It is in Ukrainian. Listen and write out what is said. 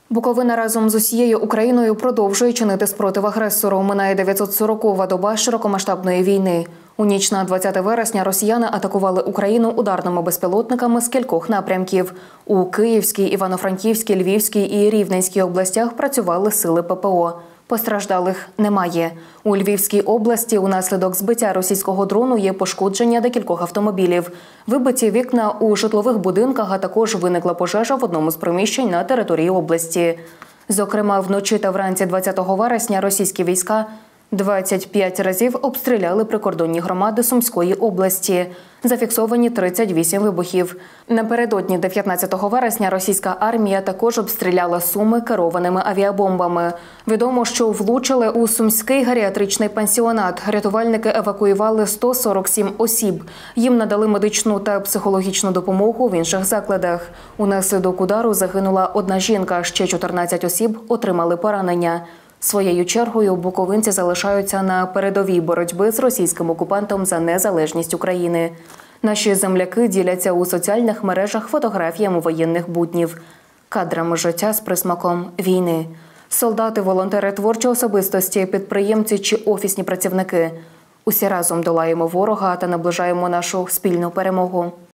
Буковина разом з усією Україною продовжує чинити спротив агресору. Минає 940-ва доба широкомасштабної війни. У ніч на 20 вересня росіяни атакували Україну ударними безпілотниками з кількох напрямків. У Київській, Івано-Франківській, Львівській і Рівненській областях працювали сили ППО. Постраждалих немає. У Львівській області унаслідок збиття російського дрону є пошкодження декількох автомобілів. Вибиті вікна у житлових будинках, а також виникла пожежа в одному з приміщень на території області. Зокрема, вночі та вранці 20 вересня російські війська 25 разів обстріляли прикордонні громади Сумської області. Зафіксовані 38 вибухів. Напередодні 19 вересня російська армія також обстріляла Суми керованими авіабомбами. Відомо, що влучили у Сумський геріатричний пансіонат. Рятувальники евакуювали 147 осіб. Їм надали медичну та психологічну допомогу в інших закладах. Унаслідок удару загинула одна жінка, ще 14 осіб отримали поранення. Своєю чергою буковинці залишаються на передовій боротьби з російським окупантом за незалежність України. Наші земляки діляться у соціальних мережах фотографіями воєнних буднів, кадрами життя з присмаком війни. Солдати, волонтери, творчі особистості, підприємці чи офісні працівники – усі разом долаємо ворога та наближаємо нашу спільну перемогу.